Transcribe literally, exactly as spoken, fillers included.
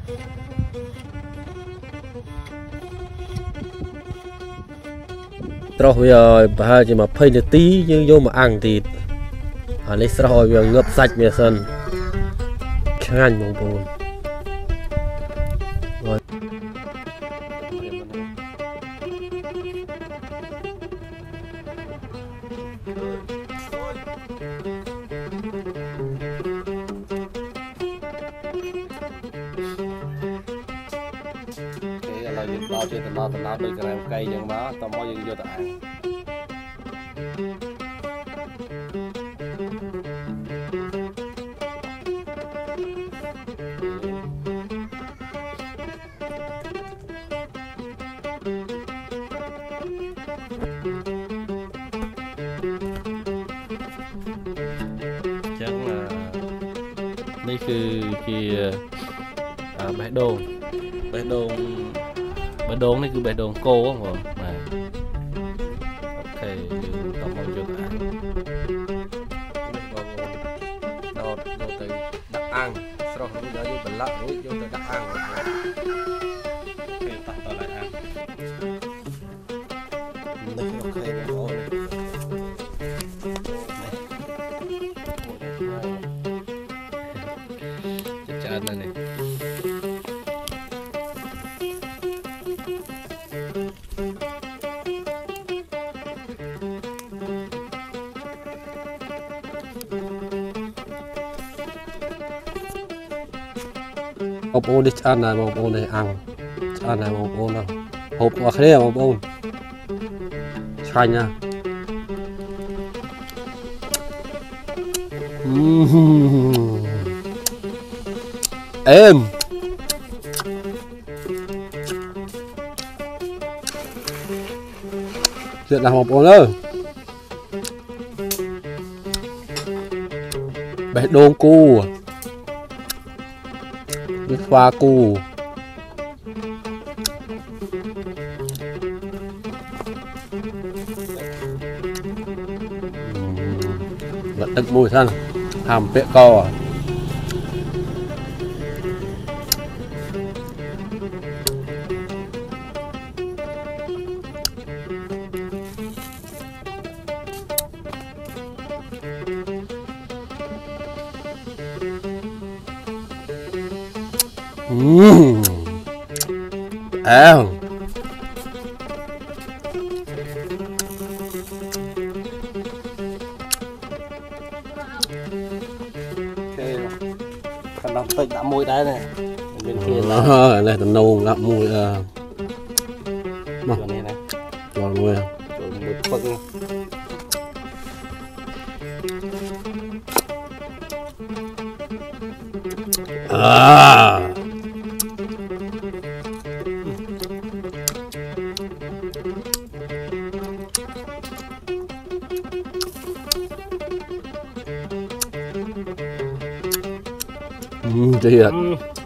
Rồi bây giờ bà chỉ mà phơi được tí nhưng vô mà ăn thì à lấy rồi bây giờ ngập sạch bây giờ khang anh mong buồn rồi cái là những bao trên tận nào tận nào đây cái này cây chẳng má tao mỗi những vô tại chắc là đâyคือคืออ่าแบะโดงแบะโดงแบะโดงนี่คือแบะโดงโก้ของผมมาโอเคต้องมองจุดอ่านเราเราไปดักอ่างสระเราจะอยู่เป็นละรู้อยู่แต่ดักอ่างโอเคตัดต่ออะไรอ่ะนี่โอเคโอ้จัดๆนั่นเองบโอนดิฉันนะบโอนในอ่างฉันนะบโอนนะหอบว่าแค่บโอนใช่นะเอ็มเสร็จแล้วบโอนเลยไปโดนกูว่ากูvật đất mùi thân hàm bẹ co Mmm. Ow. Khăn đọc tịch đã mùi đấy này. Bên kia là này tầm nâu đã mùi à. Mà này này. Rồi mùi. Rồi mùi phật. À. Ừ, thì